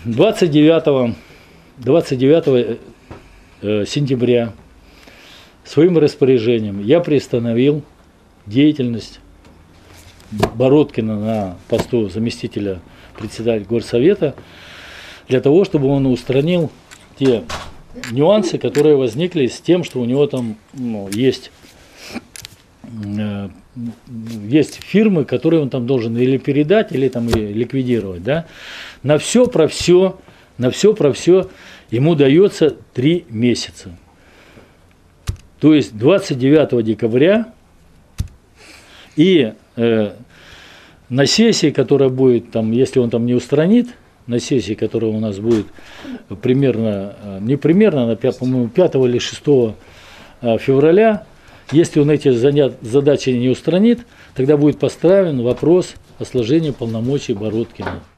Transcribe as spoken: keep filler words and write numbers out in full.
двадцать девятого сентября своим распоряжением я приостановил деятельность Бородкина на посту заместителя председателя горсовета для того, чтобы он устранил те нюансы, которые возникли с тем, что у него там ну, есть, э, есть фирмы, которые он там должен или передать, или там и ликвидировать. Да? На все про все, на все про все ему дается три месяца. То есть двадцать девятого декабря и э, на сессии, которая будет, там, если он там не устранит, на сессии, которая у нас будет примерно, не примерно, а, по-моему, пятого или шестого февраля, если он эти задачи не устранит, тогда будет поставлен вопрос о сложении полномочий Бородкина.